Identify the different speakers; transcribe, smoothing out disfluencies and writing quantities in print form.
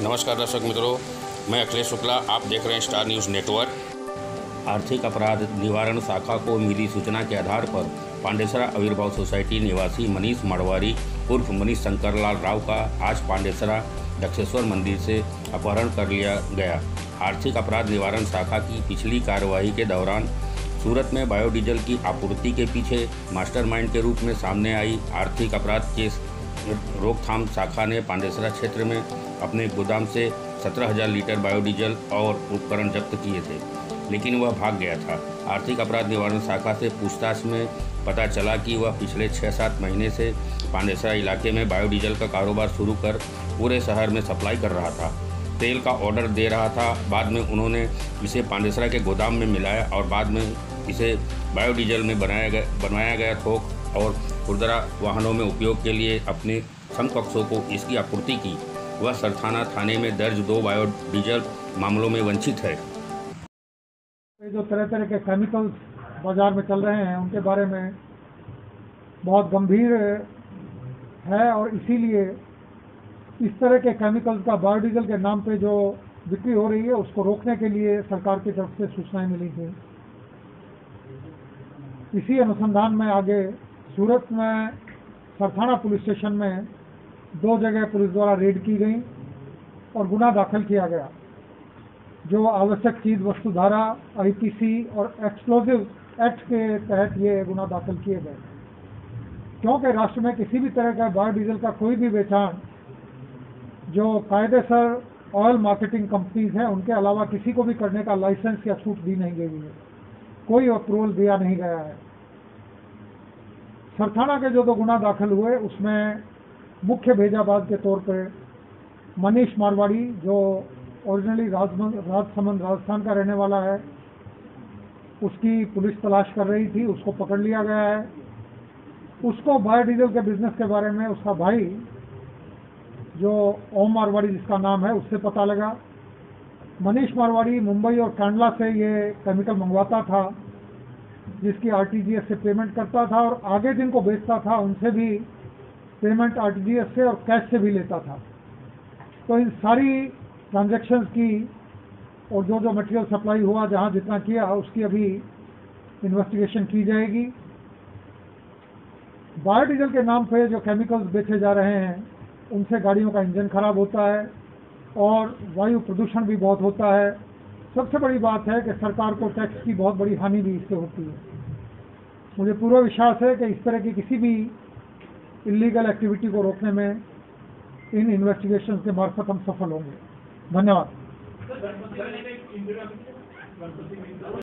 Speaker 1: नमस्कार दर्शक मित्रों, मैं अखिलेश शुक्ला, आप देख रहे हैं स्टार न्यूज़ नेटवर्क। आर्थिक अपराध निवारण शाखा को मिली सूचना के आधार पर पांडेसरा आविर्भाव सोसाइटी निवासी मनीष मड़वारी उर्फ मनीष शंकरलाल राव का आज पांडेसरा दक्षेश्वर मंदिर से अपहरण कर लिया गया। आर्थिक अपराध निवारण शाखा की पिछली कार्यवाही के दौरान सूरत में बायोडीजल की आपूर्ति के पीछे मास्टरमाइंड के रूप में सामने आई आर्थिक अपराध केस रोकथाम शाखा ने पांडेसरा क्षेत्र में अपने गोदाम से 17,000 लीटर बायोडीजल और उपकरण जब्त किए थे, लेकिन वह भाग गया था। आर्थिक अपराध निवारण शाखा से पूछताछ में पता चला कि वह पिछले 6-7 महीने से पांडेसरा इलाके में बायोडीजल का कारोबार शुरू कर पूरे शहर में सप्लाई कर रहा था। तेल का ऑर्डर दे रहा था, बाद में उन्होंने इसे पांडेसरा के गोदाम में मिलाया और बाद में इसे बायोडीजल में बनवाया गया थोक और खुदरा वाहनों में उपयोग के लिए अपने समकक्षों को इसकी आपूर्ति की। वह सरथाना थाने में दर्ज 2 बायोडीजल मामलों में वंचित है।
Speaker 2: जो तरह तरह के केमिकल्स बाजार में चल रहे हैं उनके बारे में बहुत गंभीर है और इसीलिए इस तरह के केमिकल्स का बायोडीजल के नाम पे जो बिक्री हो रही है उसको रोकने के लिए सरकार की तरफ से सूचनाएं मिली थी। इसी अनुसंधान में आगे सूरत में सरथाना पुलिस स्टेशन में 2 जगह पुलिस द्वारा रेड की गई और गुना दाखिल किया गया, जो आवश्यक चीज वस्तु धारा आईपीसी और एक्सप्लोजिव एक्ट के तहत ये गुना दाखिल किए गए। क्योंकि राष्ट्र में किसी भी तरह का बायोडीजल का कोई भी बेचान जो कायदेसर ऑयल मार्केटिंग कंपनीज हैं उनके अलावा किसी को भी करने का लाइसेंस या छूट दी नहीं गई है, कोई अप्रूवल दिया नहीं गया है। सरथाना के जो 2 गुना दाखिल हुए उसमें मुख्य भेजाबाज के तौर पे मनीष मारवाड़ी, जो ओरिजिनली राजसमंद राजस्थान का रहने वाला है, उसकी पुलिस तलाश कर रही थी, उसको पकड़ लिया गया है। उसको बायोडीजल के बिजनेस के बारे में उसका भाई जो ओम मारवाड़ी जिसका नाम है उससे पता लगा। मनीष मारवाड़ी मुंबई और कांडला से ये केमिकल मंगवाता था, जिसकी आरटीजीएस से पेमेंट करता था और आगे जिनको बेचता था उनसे भी पेमेंट आरटीजीएस से और कैश से भी लेता था। तो इन सारी ट्रांजैक्शंस की और जो मटेरियल सप्लाई हुआ, जहां जितना किया, उसकी अभी इन्वेस्टिगेशन की जाएगी। बायोडीजल के नाम पे जो केमिकल्स बेचे जा रहे हैं उनसे गाड़ियों का इंजन खराब होता है और वायु प्रदूषण भी बहुत होता है। सबसे बड़ी बात है कि सरकार को टैक्स की बहुत बड़ी हानि भी इससे होती है। मुझे पूरा विश्वास है कि इस तरह की किसी भी इलीगल एक्टिविटी को रोकने में इन इन्वेस्टिगेशन के मार्फत हम सफल होंगे। धन्यवाद।